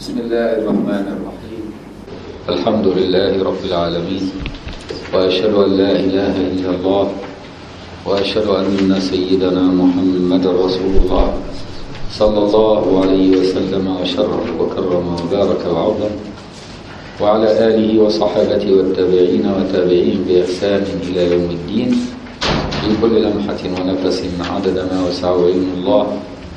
بسم الله الرحمن الرحيم. الحمد لله رب العالمين، وأشهد أن لا إله إلا الله، وأشهد أن سيدنا محمد رسول الله صلى الله عليه وسلم وشرف وكرم وبارك وعظم، وعلى آله وصحابته والتابعين وتابعين بإحسان إلى يوم الدين، في كل لمحة ونفس عدد ما وسعه علم الله.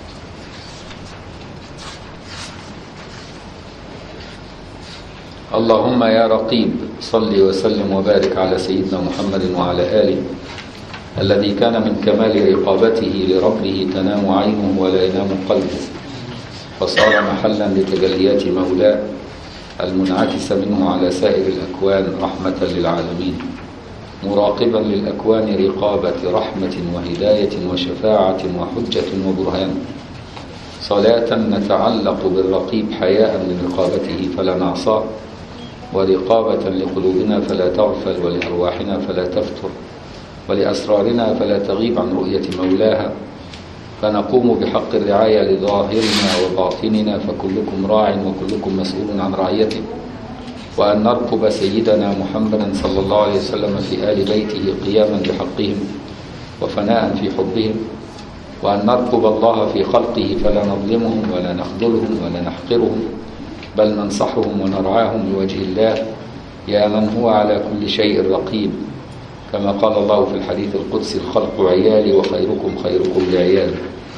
اللهم يا رقيب صل وسلم وبارك على سيدنا محمد وعلى آله الذي كان من كمال رقابته لربه تنام عينه ولا ينام قلبه، فصار محلا لتجليات مولاه المنعكس منه على سائر الأكوان رحمة للعالمين، مراقبا للأكوان رقابة رحمة وهداية وشفاعة وحجة وبرهان، صلاة نتعلق بالرقيب حياء من رقابته فلا نعصاه، ورقابة لقلوبنا فلا تغفل، ولأرواحنا فلا تفتر، ولأسرارنا فلا تغيب عن رؤية مولاها، فنقوم بحق الرعاية لظاهرنا وباطننا، فكلكم راع وكلكم مسؤول عن رعيته، وأن نرقب سيدنا محمدا صلى الله عليه وسلم في آل بيته قياما بحقهم وفناء في حبهم، وأن نرقب الله في خلقه فلا نظلمهم ولا نخذلهم ولا نحقرهم، بل ننصحهم ونرعاهم لوجه الله، يا من هو على كل شيء رقيب، كما قال الله في الحديث القدسي: الخلق عيالي وخيركم خيركم لعيالي.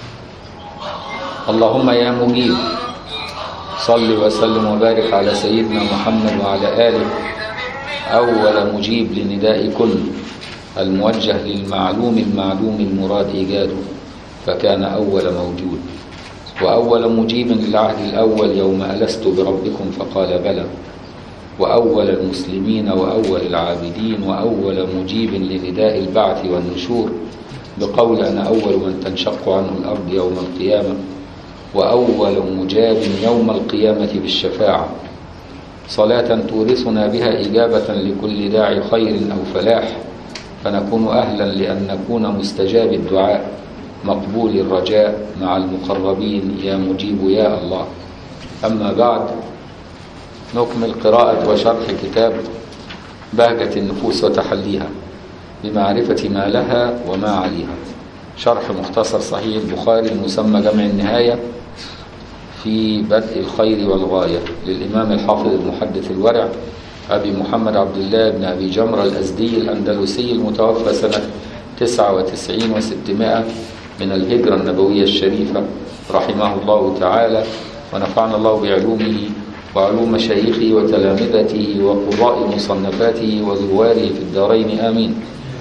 اللهم يا مجيب صل وسلم وبارك على سيدنا محمد وعلى آله، أول مجيب لنداء كل الموجه للمعلوم المعلوم المراد إيجاده، فكان أول موجود، وأول مجيب للعهد الأول يوم ألست بربكم فقال بلى، وأول المسلمين وأول العابدين، وأول مجيب لنداء البعث والنشور بقول أنا أول من تنشق عنه الأرض يوم القيامة، وأول مجاب يوم القيامة بالشفاعة، صلاة تورثنا بها إجابة لكل داعي خير أو فلاح، فنكون أهلا لأن نكون مستجاب الدعاء مقبول الرجاء مع المقربين يا مجيب يا الله. أما بعد، نكمل قراءة وشرح كتاب بهجة النفوس وتحليها بمعرفة ما لها وما عليها، شرح مختصر صحيح البخاري المسمى جمع النهاية في بدء الخير والغاية للإمام الحافظ المحدث الورع أبي محمد عبد الله بن أبي جمرة الأزدي الأندلسي المتوفى سنة 99 و600 من الهجرة النبوية الشريفة، رحمه الله تعالى، ونفعنا الله بعلومه وعلوم مشايخه وتلامذته وقضاء مصنفاته وزواره في الدارين آمين.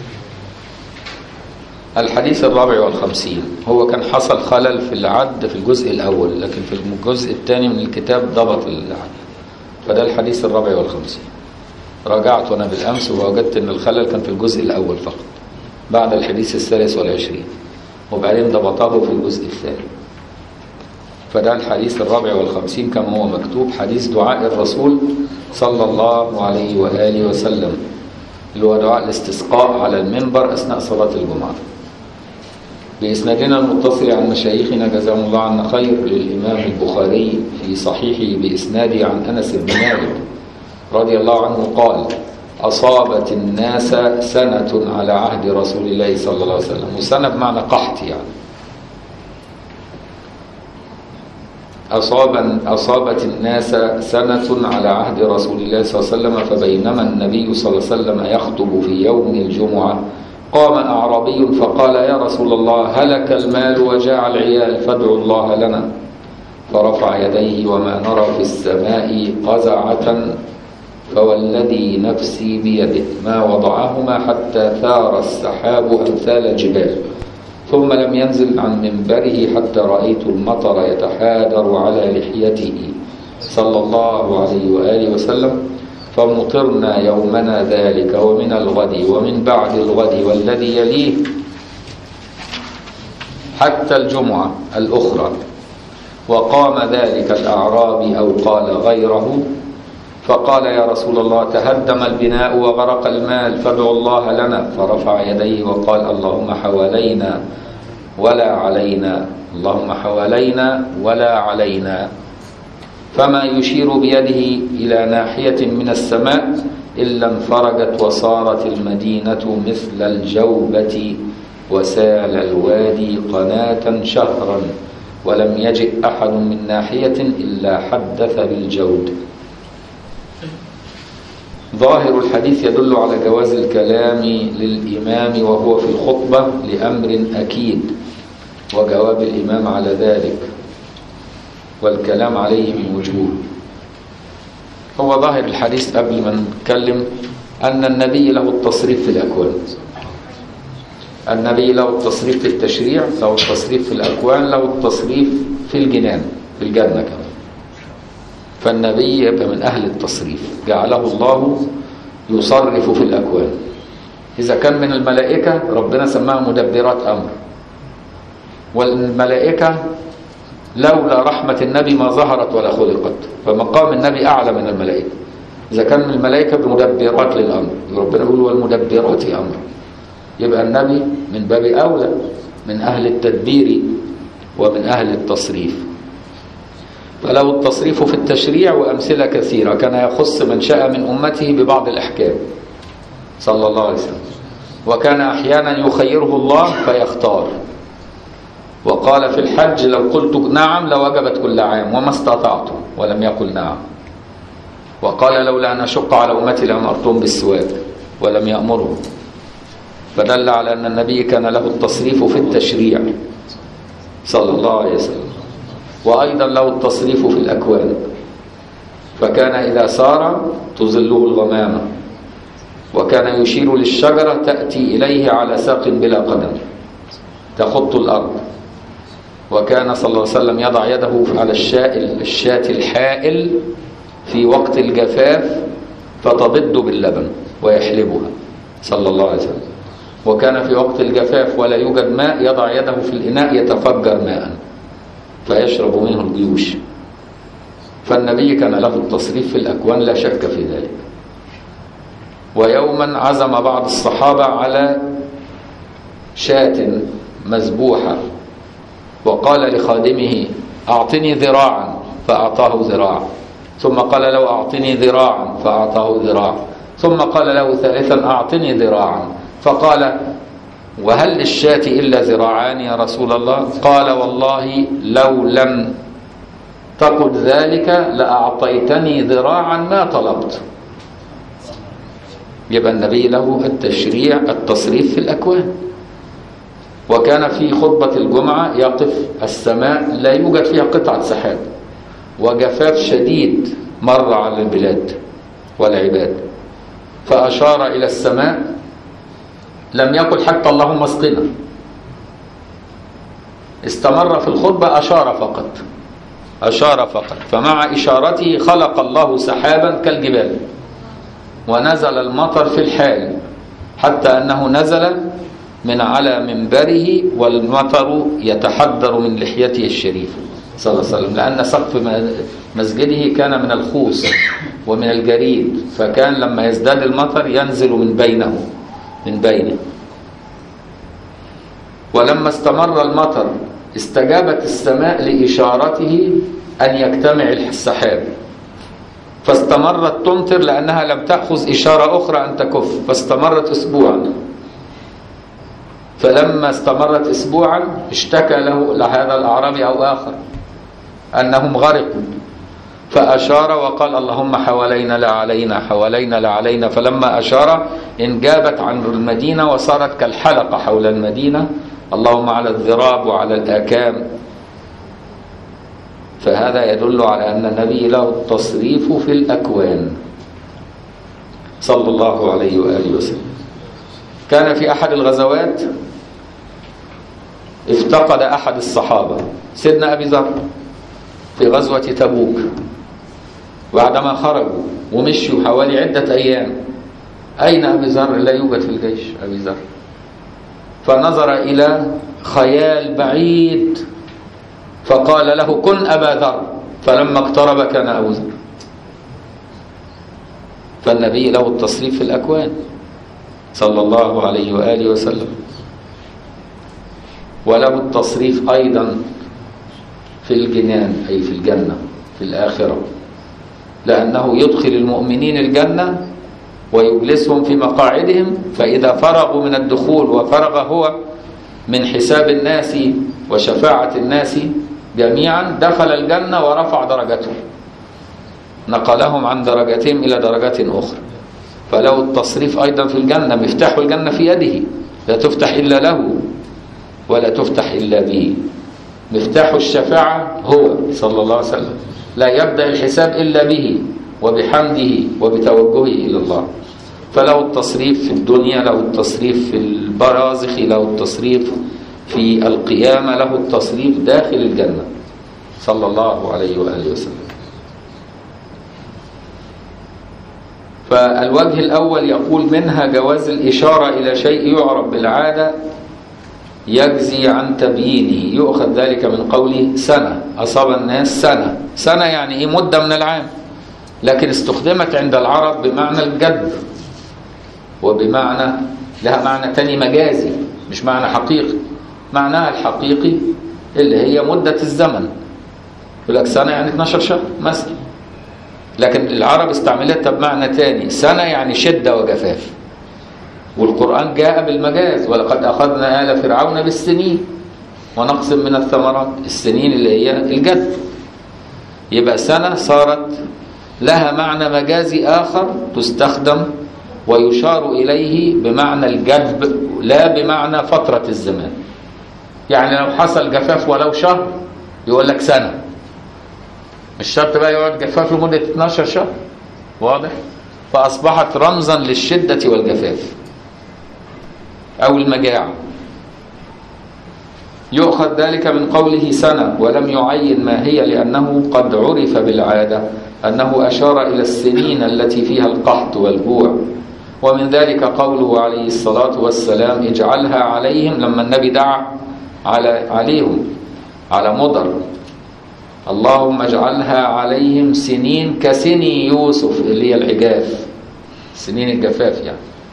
الحديث 54. هو كان حصل خلل في العد في الجزء الأول، لكن في الجزء الثاني من الكتاب ضبط العد، فده الحديث 54. راجعت أنا بالأمس ووجدت أن الخلل كان في الجزء الأول فقط بعد الحديث 23، وبعدين ضبطه في الجزء الثاني، فده الحديث 54 كما هو مكتوب: حديث دعاء الرسول صلى الله عليه وآله وسلم، اللي هو دعاء الاستسقاء على المنبر أثناء صلاة الجمعة، بإسنادنا المتصل عن مشايخنا جزاهم الله عنا خير، للإمام البخاري في صحيحه بإسناده عن أنس بن مالك رضي الله عنه قال: أصابت الناس سنة على عهد رسول الله صلى الله عليه وسلم، وسنة بمعنى قحط يعني. أصابت الناس سنة على عهد رسول الله صلى الله عليه وسلم، فبينما النبي صلى الله عليه وسلم يخطب في يوم الجمعة قام أعرابي فقال: يا رسول الله، هلك المال وجاع العيال فادعوا الله لنا، فرفع يديه وما نرى في السماء قزعة، فوالذي نفسي بيده ما وضعهما حتى ثار السحاب أمثال الجبال، ثم لم ينزل عن منبره حتى رأيت المطر يتحادر على لحيته صلى الله عليه وآله وسلم، فمطرنا يومنا ذلك ومن الغد ومن بعد الغد والذي يليه حتى الجمعة الأخرى. وقام ذلك الأعرابي أو قال غيره فقال: يا رسول الله، تهدم البناء وغرق المال فادعوا الله لنا، فرفع يديه وقال: اللهم حوالينا ولا علينا، اللهم حوالينا ولا علينا. فما يشير بيده إلى ناحية من السماء إلا انفرجت وصارت المدينة مثل الجوبة وسال الوادي قناة شهرا ولم يجئ أحد من ناحية إلا حدث بالجود. ظاهر الحديث يدل على جواز الكلام للإمام وهو في الخطبة لأمر أكيد، وجواب الإمام على ذلك، والكلام عليه من وجوه. هو ظاهر الحديث قبل ما نتكلم أن النبي له التصريف في الأكوان، النبي له التصريف في التشريع، له التصريف في الأكوان، له التصريف في الجنان، في الجنة كمان. فالنبي يبقى من أهل التصريف، جعله الله يصرف في الأكوان. إذا كان من الملائكة ربنا سماها مدبرات أمر، والملائكة لولا رحمة النبي ما ظهرت ولا خلقت، فمقام النبي أعلى من الملائكة. إذا كان من الملائكة بمدبرات للأمر، ربنا يقول والمدبرات أمر، يبقى النبي من باب أولى من أهل التدبير ومن أهل التصريف. فلو التصريف في التشريع وأمثلة كثيرة، كان يخص من شاء من أمته ببعض الأحكام صلى الله عليه وسلم، وكان أحيانا يخيره الله فيختار. وقال في الحج لو قلت نعم لوجبت كل عام وما استطعت، ولم يقل نعم. وقال لولا أن أشق على أمتي لأمرتهم بالسواك، ولم يأمرهم. فدل على أن النبي كان له التصريف في التشريع صلى الله عليه وسلم، وأيضا له التصريف في الأكوان. فكان إذا سار تظله الغمامة، وكان يشير للشجرة تأتي إليه على ساق بلا قدم تخط الأرض. وكان صلى الله عليه وسلم يضع يده على الشاة الحائل في وقت الجفاف فتبض باللبن ويحلبها صلى الله عليه وسلم. وكان في وقت الجفاف ولا يوجد ماء يضع يده في الإناء يتفجر ماء فيشرب منه الجيوش. فالنبي كان له التصريف في الأكوان لا شك في ذلك. ويوما عزم بعض الصحابة على شاة مذبوحة، وقال لخادمه أعطني ذراعا، فأعطاه ذراعا، ثم قال له أعطني ذراعا، فأعطاه ذراعا، ثم قال له ثالثا أعطني ذراعا، فقال وهل للشاة إلا ذراعان يا رسول الله؟ قال والله لو لم تقل ذلك لأعطيتني ذراعا ما طلبت. يبقى النبي له التشريع التصريف في الأكوان. وكان في خطبة الجمعة يقف السماء لا يوجد فيها قطعة سحاب، وجفاف شديد مر على البلاد والعباد، فأشار إلى السماء، لم يقل حتى اللهم اسقنا، استمر في الخطبة أشار فقط. فمع إشارته خلق الله سحابا كالجبال، ونزل المطر في الحال، حتى أنه نزل من على منبره والمطر يتحدر من لحيته الشريفة صلى الله عليه وسلم، لأن سقف مسجده كان من الخوص ومن الجريد، فكان لما يزداد المطر ينزل من بينه. ولما استمر المطر استجابت السماء لإشارته أن يجتمع السحاب، فاستمرت تمطر لأنها لم تأخذ إشارة أخرى أن تكف، فاستمرت أسبوعا. فلما استمرت أسبوعا اشتكى له هذا الأعرابي أو آخر أنهم غرقوا، فأشار وقال اللهم حوالينا لا علينا، حوالينا لا علينا. فلما أشار انجابت عن المدينة وصارت كالحلقة حول المدينة، اللهم على الذراب وعلى الآكام. فهذا يدل على أن النبي له التصريف في الأكوان صلى الله عليه وآله وسلم. كان في أحد الغزوات افتقد أحد الصحابة سيدنا أبي ذر في غزوة تبوك، بعدما خرجوا ومشوا حوالي عدة أيام، أين أبي ذر؟ لا يوجد في الجيش أبي ذر. فنظر إلى خيال بعيد فقال له كن أبا ذر، فلما اقترب كان أبو ذر. فالنبي له التصريف في الأكوان صلى الله عليه وآله وسلم، وله التصريف أيضا في الجنان أي في الجنة. في الآخرة، لأنه يدخل المؤمنين الجنة ويجلسهم في مقاعدهم، فإذا فرغوا من الدخول وفرغ هو من حساب الناس وشفاعة الناس جميعا دخل الجنة ورفع درجتهم، نقلهم عن درجتهم إلى درجات أخرى. فله التصريف أيضا في الجنة، مفتاح الجنة في يده، لا تفتح إلا له ولا تفتح إلا به. مفتاح الشفاعة هو صلى الله عليه وسلم، لا يبدأ الحساب إلا به وبحمده وبتوجهه إلى الله. فله التصريف في الدنيا، له التصريف في البرازخ، له التصريف في القيامة، له التصريف داخل الجنة صلى الله عليه وآله وسلم. فالوجه الأول يقول منها جواز الإشارة إلى شيء يعرف بالعادة يجزي عن تبيينه، يؤخذ ذلك من قوله سنة، أصاب الناس سنة. سنة يعني إيه؟ مدة من العام، لكن استخدمت عند العرب بمعنى الجد، وبمعنى لها معنى تاني مجازي مش معنى حقيقي. معناها الحقيقي اللي هي مدة الزمن، يقول لك سنة يعني 12 شهر مثلا، لكن العرب استعملتها بمعنى تاني، سنة يعني شدة وجفاف. والقرآن جاء بالمجاز، ولقد أخذنا آل فرعون بالسنين ونقص من الثمرات، السنين اللي هي الجد. يبقى سنة صارت لها معنى مجازي آخر تستخدم ويشار إليه بمعنى الجدب لا بمعنى فترة الزمان. يعني لو حصل جفاف ولو شهر يقول لك سنة، مش شرط بقى يقعد جفاف لمدة 12 شهر، واضح؟ فأصبحت رمزا للشدة والجفاف أو المجاعة. يؤخذ ذلك من قوله سنة ولم يعين ما هي، لأنه قد عرف بالعادة أنه أشار إلى السنين التي فيها القحط والجوع. ومن ذلك قوله عليه الصلاة والسلام اجعلها عليهم، لما النبي دعا عليهم على مضر، اللهم اجعلها عليهم سنين كسني يوسف اللي هي العجاف، سنين الجفاف يعني.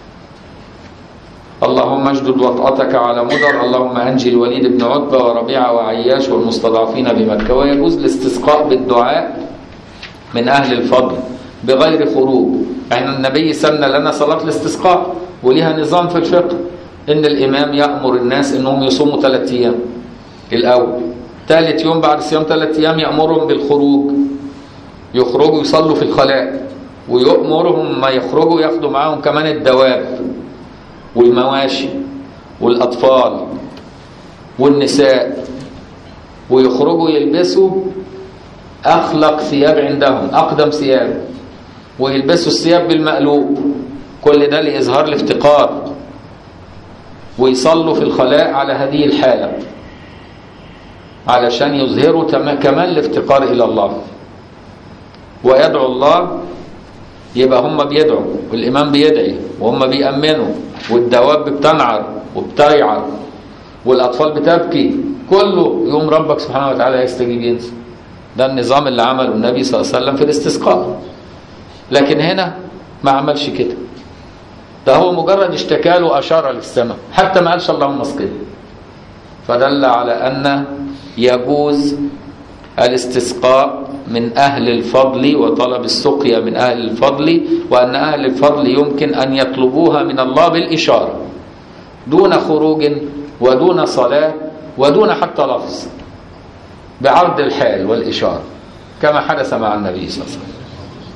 اللهم اجدد وطأتك على مضر، اللهم أنجي الوليد بن عتبة وربيعة وعياش والمستضعفين بمكة. ويجوز الاستسقاء بالدعاء من أهل الفضل بغير خروج. يعني النبي سن لنا صلاة الاستسقاء، وليها نظام في الفقه، إن الإمام يأمر الناس إنهم يصوموا 3 أيام الأول، ثالث يوم بعد صيام 3 أيام يأمرهم بالخروج، يخرجوا يصلوا في الخلاء، ويأمرهم ما يخرجوا ياخدوا معاهم كمان الدواب والمواشي والأطفال والنساء، ويخرجوا يلبسوا أخلق ثياب عندهم، أقدم ثياب، ويلبسوا الثياب بالمقلوب، كل ده لإظهار الافتقار، ويصلوا في الخلاء على هذه الحالة علشان يظهروا كمان الافتقار إلى الله ويدعو الله. يبقى هم بيدعوا والإمام بيدعي وهم بيأمنوا، والدواب بتنعر وبتيعر والأطفال بتبكي، كله يوم ربك سبحانه وتعالى يستجيب ينسى. ده النظام اللي عمله النبي صلى الله عليه وسلم في الاستسقاء. لكن هنا ما عملش كده، ده هو مجرد اشتكى له أشار للسماء، حتى ما قالش اللهم اسقنا. فدل على أن يجوز الاستسقاء من أهل الفضل وطلب السقيا من أهل الفضل، وأن أهل الفضل يمكن أن يطلبوها من الله بالإشارة دون خروج ودون صلاة ودون حتى لفظ، بعرض الحال والإشارة كما حدث مع النبي صلى الله عليه وسلم.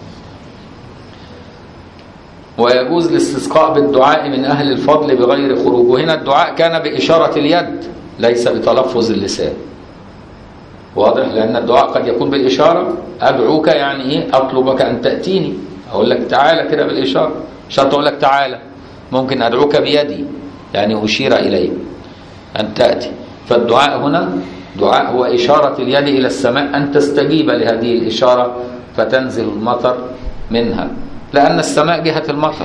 ويجوز الاستسقاء بالدعاء من أهل الفضل بغير خروج، وهنا الدعاء كان بإشارة اليد ليس بتلفظ اللسان، واضح؟ لأن الدعاء قد يكون بالإشارة، أدعوك يعني إيه؟ أطلبك أن تأتيني، أقول لك تعالى كده بالإشارة، شرط أقول لك تعالى، ممكن أدعوك بيدي يعني أشير إليك أن تأتي. فالدعاء هنا دعاء هو إشارة اليد إلى السماء أن تستجيب لهذه الإشارة فتنزل المطر منها، لأن السماء جهة المطر.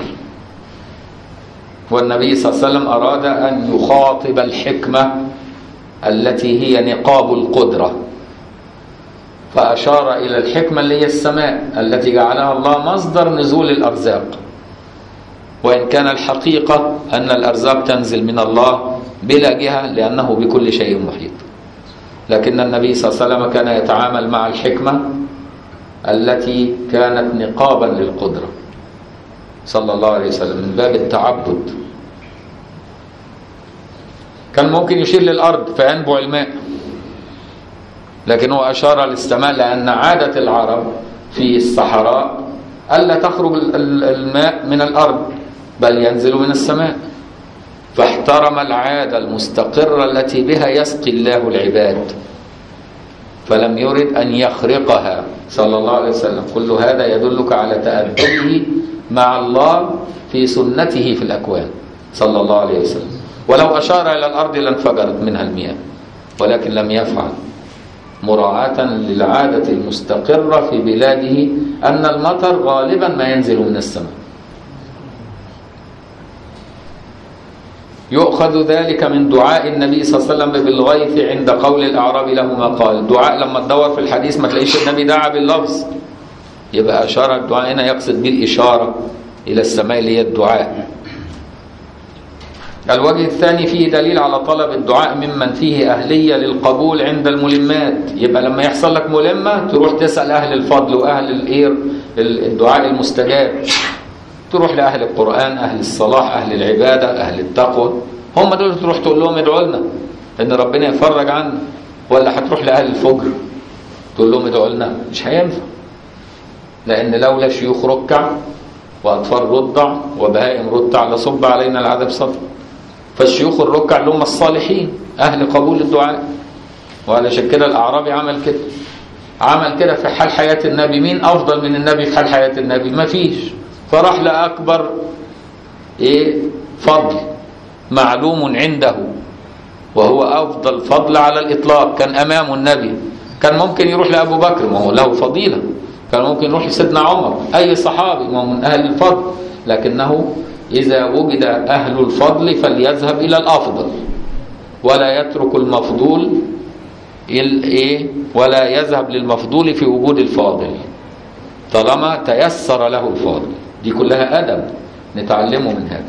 والنبي صلى الله عليه وسلم أراد أن يخاطب الحكمة التي هي نقاب القدرة، فأشار إلى الحكمة اللي هي السماء التي جعلها الله مصدر نزول الأرزاق، وإن كان الحقيقة أن الأرزاق تنزل من الله بلا جهة لأنه بكل شيء محيط. لكن النبي صلى الله عليه وسلم كان يتعامل مع الحكمة التي كانت نقابا للقدرة صلى الله عليه وسلم من باب التعبد. كان ممكن يشير للأرض فينبع الماء، لكن هو أشار للسماء لأن عادة العرب في الصحراء ألا تخرج الماء من الأرض بل ينزل من السماء، فاحترم العادة المستقرة التي بها يسقي الله العباد، فلم يرد أن يخرقها صلى الله عليه وسلم. كل هذا يدلك على تأدبه مع الله في سنته في الأكوان صلى الله عليه وسلم. ولو أشار إلى الأرض لانفجرت منها المياه، ولكن لم يفعل مراعاة للعادة المستقرة في بلاده أن المطر غالبا ما ينزل من السماء. يؤخذ ذلك من دعاء النبي صلى الله عليه وسلم بالغيث عند قول الأعرابي له ما قال. دعاء لما تدور في الحديث ما تلاقيش النبي دعا باللفظ، يبقى أشار الدعاء هنا يقصد بالإشارة إلى السماء اللي هي الدعاء. الوجه الثاني فيه دليل على طلب الدعاء ممن فيه أهلية للقبول عند الملمات. يبقى لما يحصل لك ملمة تروح تسأل أهل الفضل وأهل الدعاء المستجاب، تروح لأهل القرآن، أهل الصلاح، أهل العبادة، أهل التقوى، هم دول تروح تقول لهم ادعوا لنا إن ربنا يفرج عنا. ولا هتروح لأهل الفجر تقول لهم ادعوا لنا؟ مش هينفع، لأن لولا شيوخ ركع وأطفال رضع وبهائم رتع لصب علينا العذاب صب. فالشيوخ الركع اللي هم الصالحين أهل قبول الدعاء. وعلشان كده الأعرابي عمل كده في حال حياة النبي. مين أفضل من النبي في حال حياة النبي؟ ما فيش. فراح لأكبر فضل معلوم عنده، وهو أفضل فضل على الإطلاق، كان أمام النبي. كان ممكن يروح لأبو بكر، ما هو له فضيلة. كان ممكن يروح لسيدنا عمر، أي صحابي ما هو من أهل الفضل. لكنه إذا وجد أهل الفضل فليذهب إلى الأفضل، ولا يترك المفضول ولا يذهب للمفضول في وجود الفاضل طالما تيسر له الفاضل. دي كلها أدب نتعلمه من هذا.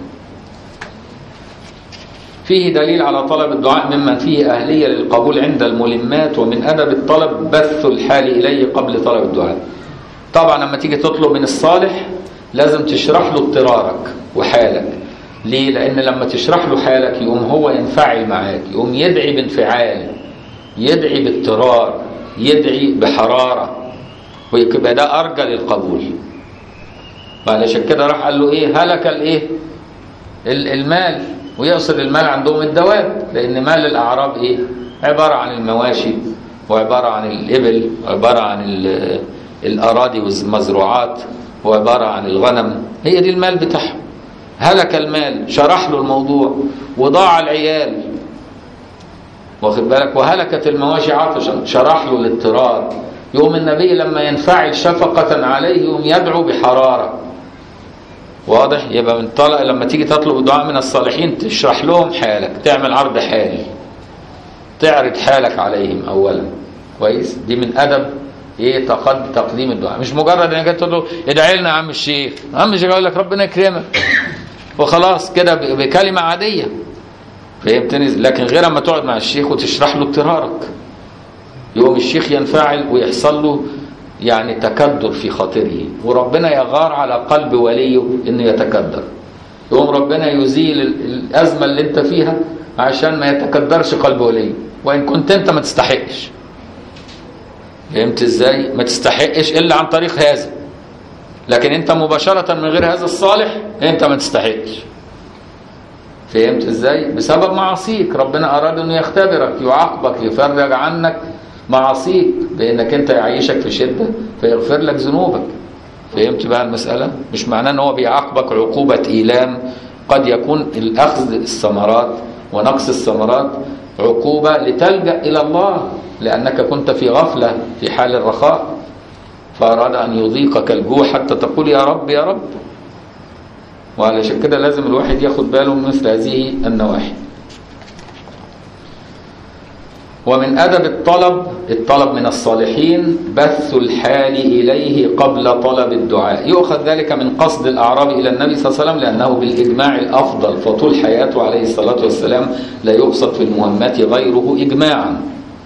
فيه دليل على طلب الدعاء ممن فيه أهلية للقبول عند الملمات. ومن أدب الطلب بث الحال إليه قبل طلب الدعاء. طبعا لما تيجي تطلب من الصالح لازم تشرح له اضطرارك وحالك. ليه؟ لأن لما تشرح له حالك يقوم هو ينفعل معاك، يقوم يدعي بانفعال، يدعي باضطرار، يدعي بحرارة، ويبقى ده أرجى للقبول. وعلشان كده راح قال له هلك المال، ويقصد المال عندهم الدواب، لأن مال الأعراب عبارة عن المواشي، وعبارة عن الإبل، وعبارة عن الأراضي والمزروعات، وعبارة عن الغنم. هي دي المال بتاعهم. هلك المال، شرح له الموضوع، وضاع العيال، واخد بالك، وهلكت المواشي عطشا، شرح له الاضطرار. يوم النبي لما ينفعل شفقة عليه يوم يدعو بحرارة. واضح؟ يبقى من طلق لما تيجي تطلب دعاء من الصالحين تشرح لهم حالك، تعمل عرض حالي، تعرض حالك عليهم أولا. كويس؟ دي من أدب تقديم الدعاء. مش مجرد انك تقول له ادعي لنا يا عم الشيخ، عم الشيخ يقول لك ربنا يكرمك وخلاص كده بكلمة عادية. فهمتني؟ لكن غير اما تقعد مع الشيخ وتشرح له اضطرارك، يوم الشيخ ينفعل ويحصل له تكدر في خاطره، وربنا يغار على قلب وليه انه يتكدر. يوم ربنا يزيل الازمه اللي انت فيها عشان ما يتكدرش قلب وليه، وان كنت انت ما تستحقش. فهمت ازاي؟ ما تستحقش الا عن طريق هذا، لكن انت مباشره من غير هذا الصالح انت ما تستحقش. فهمت ازاي؟ بسبب معاصيك ربنا اراد انه يختبرك، يعاقبك، يفرج عنك معاصيك، بانك انت يعيشك في شده فيغفر لك ذنوبك. فهمت بقى المساله؟ مش معناه ان هو بيعاقبك عقوبه ايلام، قد يكون الاخذ الثمرات ونقص الثمرات عقوبه لتلجا الى الله، لانك كنت في غفله في حال الرخاء، فاراد ان يضيقك الجوع حتى تقول يا رب يا رب. وعلشان كده لازم الواحد ياخد باله من مثل هذه النواحي. ومن أدب الطلب من الصالحين بث الحال إليه قبل طلب الدعاء. يؤخذ ذلك من قصد الأعراب إلى النبي صلى الله عليه وسلم لأنه بالإجماع الأفضل، فطول حياته عليه الصلاة والسلام لا يقصد في المهمات غيره إجماعا.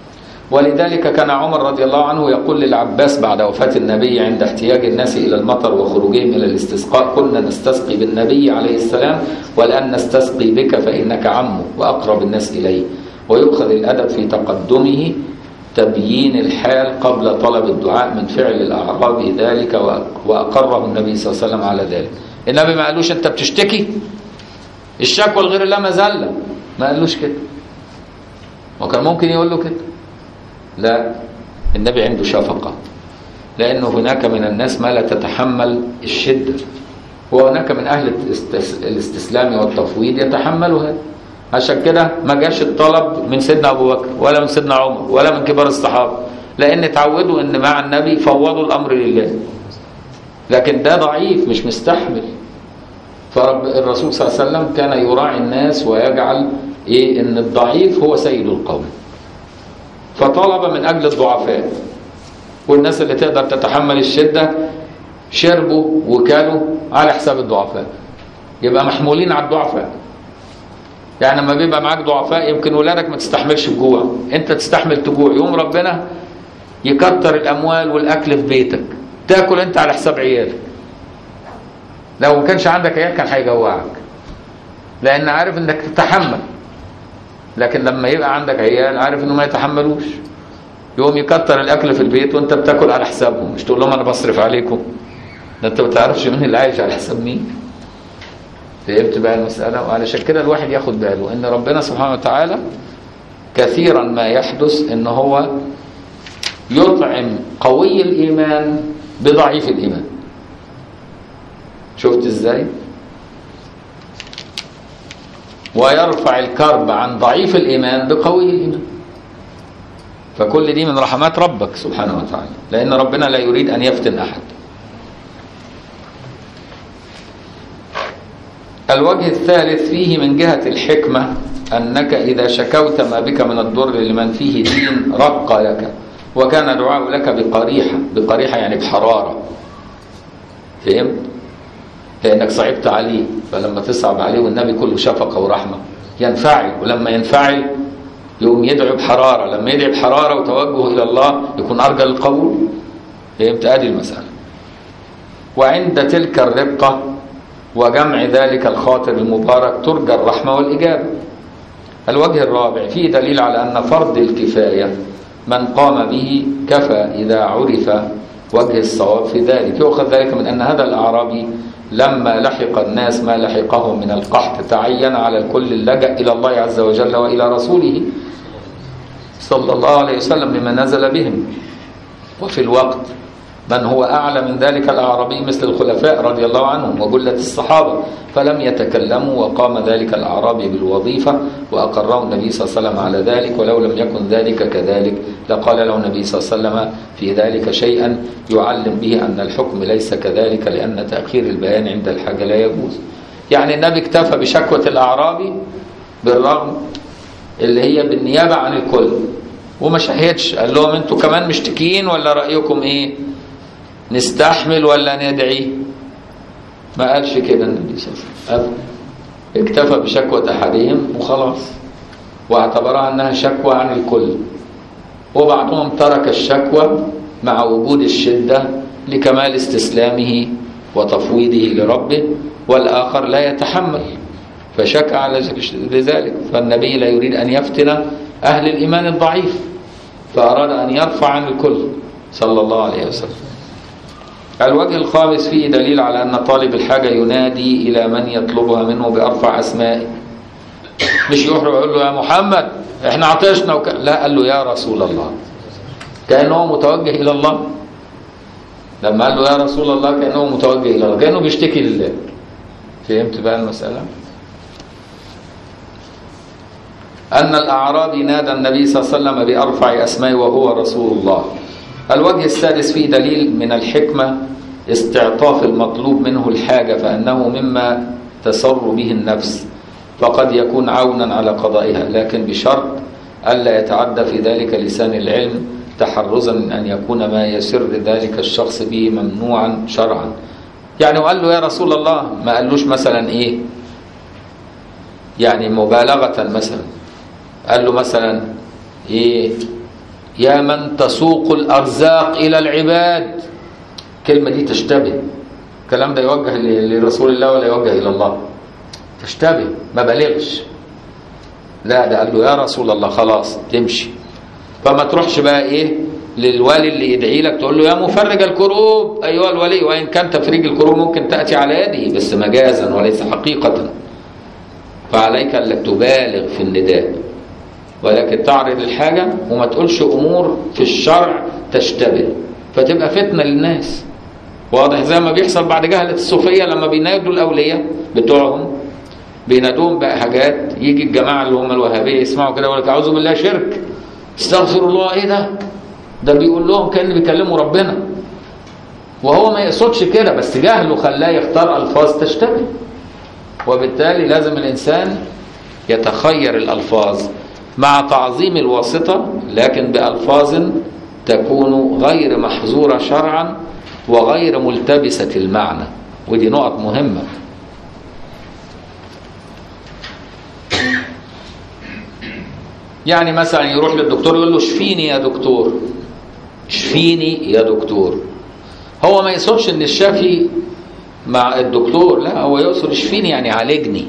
ولذلك كان عمر رضي الله عنه يقول للعباس بعد وفاة النبي عند احتياج الناس إلى المطر وخروجهم إلى الاستسقاء: كنا نستسقي بالنبي عليه السلام والآن نستسقي بك فإنك عمه وأقرب الناس إليه. ويؤخذ الأدب في تقدمه تبيين الحال قبل طلب الدعاء من فعل الأعرابي ذلك، وأقره النبي صلى الله عليه وسلم على ذلك. النبي ما قالوش أنت بتشتكي، الشكوى لغير الله مذلة، ما قالوش كده، وكان ممكن يقول له كده. لا، النبي عنده شفقة، لأنه هناك من الناس ما لا تتحمل الشدة، وهناك من أهل الاستسلام والتفويض يتحملها. عشان كده ما جاش الطلب من سيدنا أبو بكر ولا من سيدنا عمر ولا من كبار الصحابة، لأن تعودوا أن مع النبي فوضوا الأمر لله. لكن ده ضعيف مش مستحمل، فالرسول صلى الله عليه وسلم كان يراعي الناس ويجعل أن الضعيف هو سيد القوم، فطلب من أجل الضعفاء، والناس اللي تقدر تتحمل الشدة شربوا وكالوا على حساب الضعفاء، يبقى محمولين على الضعفاء. يعني لما بيبقى معاك ضعفاء يمكن ولادك ما تستحملش الجوع، انت تستحمل تجوع، يوم ربنا يكتر الأموال والأكل في بيتك، تاكل انت على حساب عيالك. لو ما كانش عندك عيال كان هيجوعك، لأن عارف انك تتحمل. لكن لما يبقى عندك عيال عارف انه ما يتحملوش، يوم يكتر الاكل في البيت وانت بتاكل على حسابهم، مش تقول لهم انا بصرف عليكم، ده انت ما تعرفش مين اللي عايش على حساب مين. فهمت بقى المساله؟ وعلشان كده الواحد ياخد باله ان ربنا سبحانه وتعالى كثيرا ما يحدث ان هو يطعم قوي الايمان بضعيف الايمان. شفت ازاي؟ ويرفع الكرب عن ضعيف الإيمان بقوي الإيمان. فكل دي من رحمات ربك سبحانه وتعالى، لأن ربنا لا يريد أن يفتن أحد. الوجه الثالث فيه من جهة الحكمة أنك إذا شكوت ما بك من الضر لمن فيه دين رق لك، وكان دعاء لك بقريحة يعني بحرارة. فهمت؟ لأنك صعبت عليه، فلما تصعب عليه والنبي كله شفقة ورحمة ينفعل، ولما ينفعل يقوم يدعو بحرارة، لما يدعو بحرارة وتوجه إلى الله يكون أرجى للقبول. فهمت؟ هذه المسألة. وعند تلك الرقة وجمع ذلك الخاطر المبارك ترجى الرحمة والإجابة. الوجه الرابع فيه دليل على أن فرض الكفاية من قام به كفى إذا عرف وجه الصواب في ذلك. يؤخذ ذلك من أن هذا الأعرابي لما لحق الناس ما لحقهم من القحط تعين على الكل اللجأ إلى الله عز وجل وإلى رسوله صلى الله عليه وسلم لما نزل بهم. وفي الوقت من هو أعلى من ذلك الأعرابي مثل الخلفاء رضي الله عنهم وجلة الصحابة، فلم يتكلموا، وقام ذلك الأعرابي بالوظيفة وأقره النبي صلى الله عليه وسلم على ذلك. ولو لم يكن ذلك كذلك لقال له النبي صلى الله عليه وسلم في ذلك شيئا يعلم به أن الحكم ليس كذلك، لأن تأخير البيان عند الحاجة لا يجوز. يعني النبي اكتفى بشكوى الأعرابي بالرغم اللي هي بالنيابة عن الكل، وما شهدش قال لهم انتوا كمان مشتكين ولا رأيكم ايه، نستحمل ولا ندعي؟ ما قالش كده النبي صلى الله عليه وسلم، اكتفى بشكوى أحدهم وخلاص، واعتبرها أنها شكوى عن الكل. وبعضهم ترك الشكوى مع وجود الشدة لكمال استسلامه وتفويضه لربه، والآخر لا يتحمل فشكى على ذلك. فالنبي لا يريد أن يفتن أهل الإيمان الضعيف، فأراد أن يرفع عن الكل صلى الله عليه وسلم. الوجه الخامس فيه دليل على أن طالب الحاجة ينادي إلى من يطلبها منه بأرفع أسمائه، مش يروح يقول له يا محمد احنا عطشنا لا، قال له يا رسول الله، كأنه متوجه إلى الله. لما قال له يا رسول الله كأنه متوجه إلى الله، كأنه بيشتكي لله. فهمت بقى المسألة؟ أن الأعرابي نادى النبي صلى الله عليه وسلم بأرفع أسمائه وهو رسول الله. الوجه السادس فيه دليل من الحكمة استعطاف المطلوب منه الحاجة، فأنه مما تسر به النفس، فقد يكون عونا على قضائها، لكن بشرط ألا يتعدى في ذلك لسان العلم تحرزا من أن يكون ما يسر ذلك الشخص به ممنوعا شرعا. يعني وقال له يا رسول الله، ما قالوش مثلا إيه يعني مبالغة، مثلا قال له مثلا إيه يا من تسوق الأرزاق إلى العباد. الكلمة دي تشتبه، الكلام ده يوجه لرسول الله ولا يوجه إلى الله؟ تشتبه، ما بلغش. لا، ده قال له يا رسول الله، خلاص تمشي. فما تروحش بقى ايه للولي اللي يدعي لك تقول له يا مفرج الكروب ايها الولي، وان كان تفريج الكروب ممكن تاتي على يده بس مجازا وليس حقيقه. فعليك انك تبالغ في النداء، ولكن تعرض الحاجه وما تقولش امور في الشرع تشتبه فتبقى فتنه للناس. واضح؟ زي ما بيحصل بعد جهله الصوفيه لما بينادوا الاولياء بتوعهم، بينادوهم بقى حاجات، يجي الجماعه اللي هم الوهابيه يسمعوا كده يقول لك اعوذ بالله شرك، استغفر الله، ايه ده بيقول لهم كأن بيكلموا ربنا، وهو ما يقصدش كده بس جهله خلاه يختار الفاظ تشتبه. وبالتالي لازم الانسان يتخير الالفاظ مع تعظيم الواسطه، لكن بالفاظ تكون غير محظوره شرعا وغير ملتبسه المعنى، ودي نقط مهمه. يعني مثلا يروح للدكتور يقول له اشفيني يا دكتور، اشفيني يا دكتور. هو ما يقصدش ان الشافي مع الدكتور، لا، هو يقصد اشفيني يعني عالجني،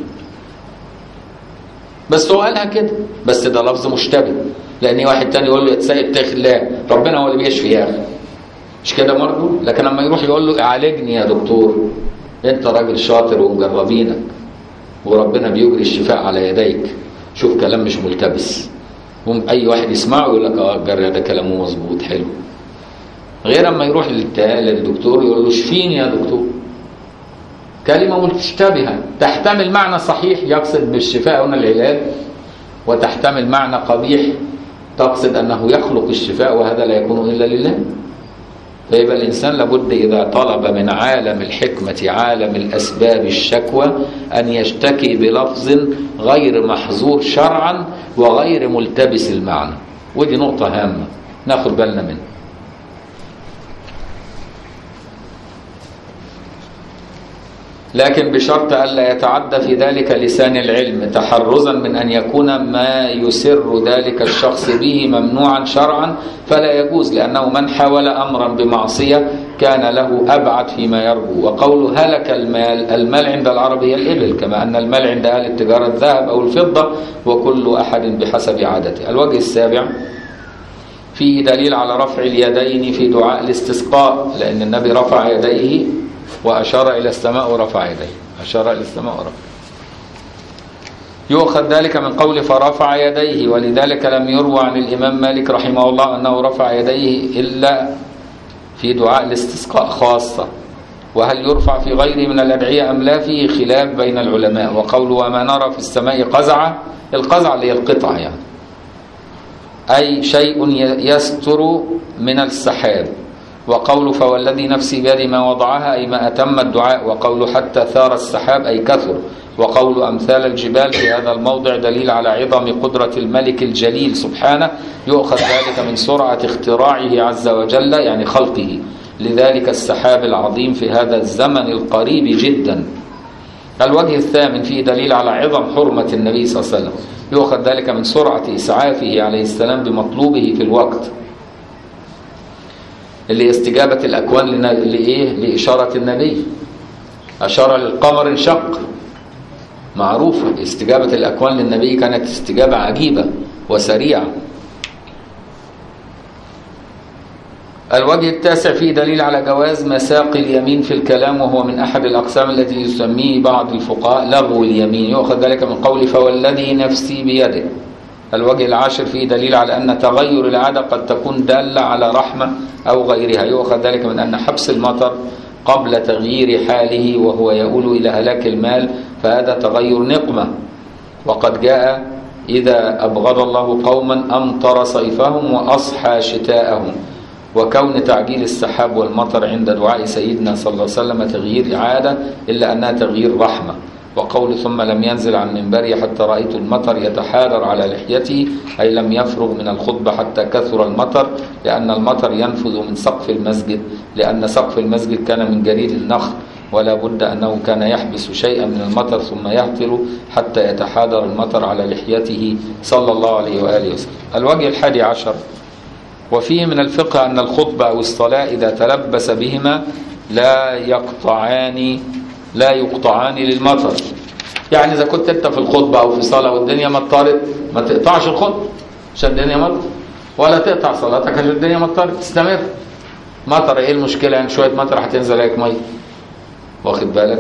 بس هو قالها كده، بس ده لفظ مشتبه. لان واحد تاني يقول له يا تسيب اتقي الله، ربنا هو اللي بيشفي يا اخي، مش كده برضه؟ لكن لما يروح يقول له عالجني يا دكتور، انت راجل شاطر ومجربينك وربنا بيجري الشفاء على يديك، شوف كلام مش ملتبس، اي واحد يسمعه يقول لك اه جرى ده كلامه مظبوط حلو. غير اما يروح للدكتور يقول له اشفيني يا دكتور، كلمه مشتبهه تحتمل معنى صحيح يقصد بالشفاء هنا العلاج، وتحتمل معنى قبيح تقصد انه يخلق الشفاء، وهذا لا يكون الا لله. فيبقى الانسان لابد اذا طلب من عالم الحكمه عالم الاسباب الشكوى ان يشتكي بلفظ غير محظور شرعا وغير ملتبس المعنى، ودي نقطه هامه ناخد بالنا منها. لكن بشرط ألا يتعدى في ذلك لسان العلم، تحرزا من أن يكون ما يسر ذلك الشخص به ممنوعا شرعا فلا يجوز، لأنه من حاول أمرا بمعصية كان له أبعد فيما يرجو. وقوله هلك المال عند العرب هي الإبل، كما أن المال عند أهل التجارة الذهب أو الفضة، وكل أحد بحسب عادته. الوجه السابع فيه دليل على رفع اليدين في دعاء الاستسقاء، لأن النبي رفع يديه وأشار إلى السماء ورفع يديه، أشار إلى السماء ورفع. يؤخذ ذلك من قول فرفع يديه، ولذلك لم يروى عن الإمام مالك رحمه الله أنه رفع يديه إلا في دعاء الاستسقاء خاصة. وهل يرفع في غيره من الأدعية أم لا فيه خلاف بين العلماء. وقول وما نرى في السماء قزعة، القزعة اللي هي القطعة يعني، أي شيء يستر من السحاب. وقول فوالذي نفسي بيده ما وضعها أي ما أتم الدعاء. وقول حتى ثار السحاب أي كثر. وقول أمثال الجبال في هذا الموضع دليل على عظم قدرة الملك الجليل سبحانه، يؤخذ ذلك من سرعة اختراعه عز وجل يعني خلقه لذلك السحاب العظيم في هذا الزمن القريب جدا. الوجه الثامن فيه دليل على عظم حرمة النبي صلى الله عليه وسلم، يؤخذ ذلك من سرعة إسعافه عليه السلام بمطلوبه في الوقت، اللي استجابة الأكوان لإيه؟ لإشارة النبي. أشار للقمر انشق، معروفة استجابة الأكوان للنبي كانت استجابة عجيبة وسريعة. الوجه التاسع فيه دليل على جواز مساق اليمين في الكلام، وهو من أحد الأقسام التي يسميه بعض الفقهاء لغو اليمين، يؤخذ ذلك من قول فوالذي نفسي بيده. الوجه العاشر فيه دليل على أن تغير العادة قد تكون دالة على رحمة أو غيرها، يؤخذ ذلك من أن حبس المطر قبل تغيير حاله وهو يؤول إلى هلاك المال فهذا تغير نقمة. وقد جاء إذا أبغض الله قوما أمطر صيفهم وأصحى شتاءهم. وكون تعجيل السحاب والمطر عند دعاء سيدنا صلى الله عليه وسلم تغيير عادة إلا أنها تغيير رحمة. وقول ثم لم ينزل عن منبري حتى رأيت المطر يتحاذر على لحيته أي لم يفرغ من الخطبة حتى كثر المطر، لأن المطر ينفذ من سقف المسجد، لأن سقف المسجد كان من جريد النخل ولا بد أنه كان يحبس شيئا من المطر ثم يهطل حتى يتحاذر المطر على لحيته صلى الله عليه وآله وسلم. الوجه الحادي عشر وفيه من الفقه أن الخطبة أو الصلاة إذا تلبس بهما لا يقطعان للمطر. يعني إذا كنت أنت في الخطبة أو في صلاة والدنيا مطرت، ما تقطعش الخطبة عشان الدنيا مطر، ولا تقطع صلاتك عشان الدنيا مطرت، تستمر. مطر إيه المشكلة؟ يعني شوية مطر هتنزل عليك مية، واخد بالك؟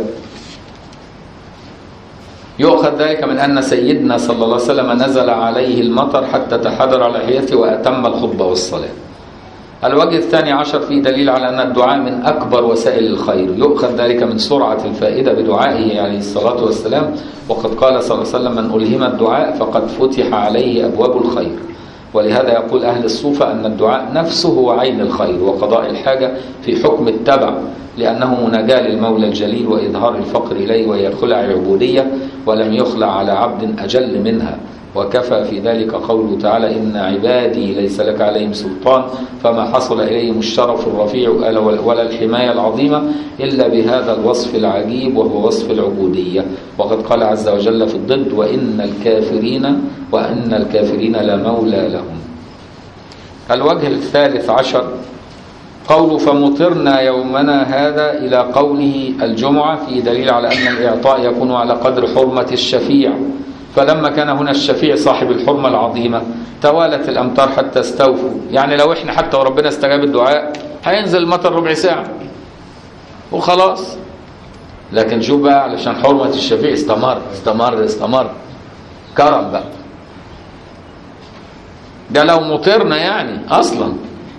يؤخذ ذلك من أن سيدنا صلى الله عليه وسلم نزل عليه المطر حتى تحدر على لحيته وأتم الخطبة والصلاة. الوجه الثاني عشر فيه دليل على أن الدعاء من أكبر وسائل الخير. يؤخذ ذلك من سرعة الفائدة بدعائه عليه الصلاة والسلام، وقد قال صلى الله عليه وسلم: من ألهم الدعاء فقد فتح عليه أبواب الخير. ولهذا يقول أهل الصوفة أن الدعاء نفسه هو عين الخير وقضاء الحاجة في حكم التبع، لأنه مناجاة للمولى الجليل وإظهار الفقر إليه، وهي خلع العبودية ولم يخلع على عبد أجل منها. وكفى في ذلك قوله تعالى: إن عبادي ليس لك عليهم سلطان، فما حصل إليهم الشرف الرفيع ولا الحماية العظيمة إلا بهذا الوصف العجيب وهو وصف العبودية. وقد قال عز وجل في الضد: وإن الكافرين لا مولى لهم. الوجه الثالث عشر قول فمطرنا يومنا هذا إلى قوله الجمعة، في دليل على أن الإعطاء يكون على قدر حرمة الشفيع. فلما كان هنا الشفيع صاحب الحرمة العظيمة توالت الأمطار حتى استوفوا. يعني لو إحنا حتى وربنا استجاب الدعاء هينزل المطر ربع ساعة وخلاص، لكن شوف بقى علشان حرمة الشفيع استمر كرم بقى. ده لو مطرنا يعني أصلا.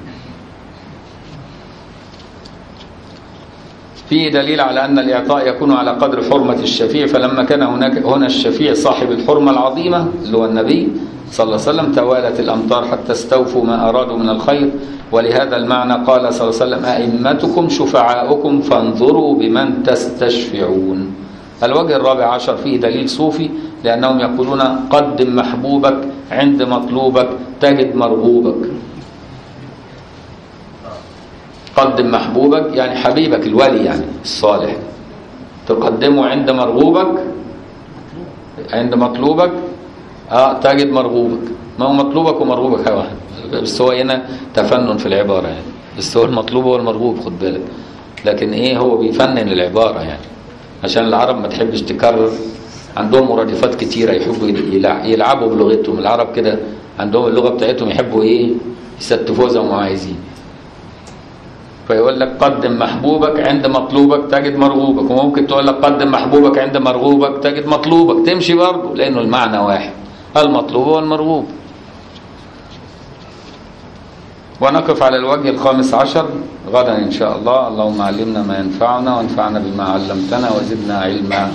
فيه دليل على أن الإعطاء يكون على قدر حرمة الشفيع. فلما كان هنا الشفيع صاحب الحرمة العظيمة اللي هو النبي صلى الله عليه وسلم توالت الأمطار حتى استوفوا ما أرادوا من الخير. ولهذا المعنى قال صلى الله عليه وسلم: أئمتكم شفعاؤكم فانظروا بمن تستشفعون. الوجه الرابع عشر فيه دليل صوفي، لأنهم يقولون: قدم محبوبك عند مطلوبك تجد مرغوبك. قدم محبوبك يعني حبيبك الولي، يعني الصالح، تقدمه عند مرغوبك، عند مطلوبك تجد مرغوبك. ما هو مطلوبك ومرغوبك هو واحد، بس هو هنا تفنن في العبارة يعني، بس هو المطلوب هو المرغوب، خد بالك. لكن ايه، هو بيفنن العبارة يعني عشان العرب ما تحبش تكرر. عندهم مرادفات كتيرة، يحبوا يلعبوا بلغتهم. العرب كده عندهم اللغة بتاعتهم يحبوا ايه، يستفوها زي ما عايزين. فيقول لك قدم محبوبك عند مطلوبك تجد مرغوبك، وممكن تقول لك قدم محبوبك عند مرغوبك تجد مطلوبك، تمشي برضه لأنه المعنى واحد، المطلوب والمرغوب. ونقف على الوجه الخامس عشر غدا إن شاء الله. اللهم علمنا ما ينفعنا وانفعنا بما علمتنا وزدنا علما.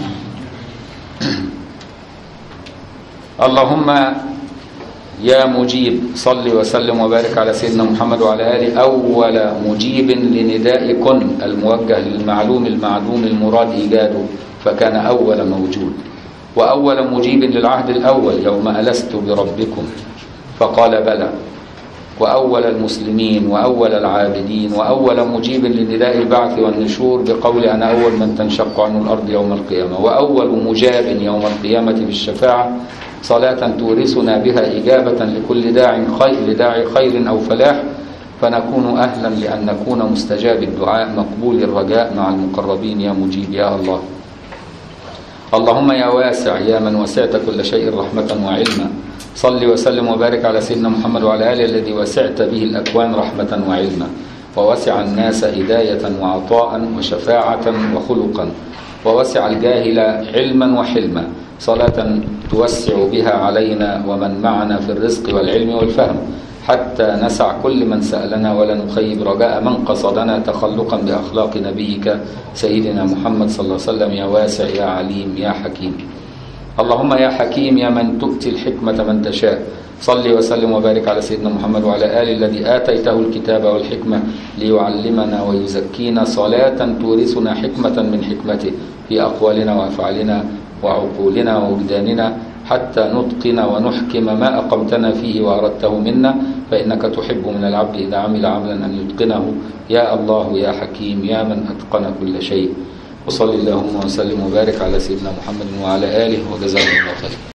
اللهم يا مجيب صل وسلم وبارك على سيدنا محمد وعلى آله. أول مجيب لنداء كن الموجه للمعلوم المعدوم المراد إيجاده، فكان أول موجود. وأول مجيب للعهد الأول يوم ألست بربكم فقال بلى. وأول المسلمين وأول العابدين. وأول مجيب لنداء البعث والنشور بقول أنا أول من تنشق عنه الأرض يوم القيامة. وأول مجاب يوم القيامة بالشفاعة صلاة تورثنا بها إجابة لكل لداعي خير أو فلاح، فنكون أهلا لأن نكون مستجاب الدعاء مقبول الرجاء مع المقربين يا مجيب يا الله. اللهم يا واسع يا من وسعت كل شيء رحمة وعلما، صل وسلم وبارك على سيدنا محمد وعلى آله الذي وسعت به الأكوان رحمة وعلما، ووسع الناس هداية وعطاء وشفاعة وخلقا، ووسع الجاهل علما وحلما، صلاة توسع بها علينا ومن معنا في الرزق والعلم والفهم، حتى نسع كل من سألنا ولا نخيب رجاء من قصدنا تخلقا بأخلاق نبيك سيدنا محمد صلى الله عليه وسلم. يا واسع يا عليم يا حكيم. اللهم يا حكيم يا من تؤتي الحكمة من تشاء، صل وسلم وبارك على سيدنا محمد وعلى آله الذي آتيته الكتاب والحكمة ليعلمنا ويزكينا، صلاة تورثنا حكمة من حكمته في أقوالنا وأفعالنا وعقولنا ووجداننا، حتى نتقن ونحكم ما أقمتنا فيه وأردته منا، فإنك تحب من العبد إذا عمل عملا أن يتقنه. يا الله يا حكيم يا من أتقن كل شيء. وصل اللهم وسلم وبارك على سيدنا محمد وعلى آله، وجزاكم الله خيرا.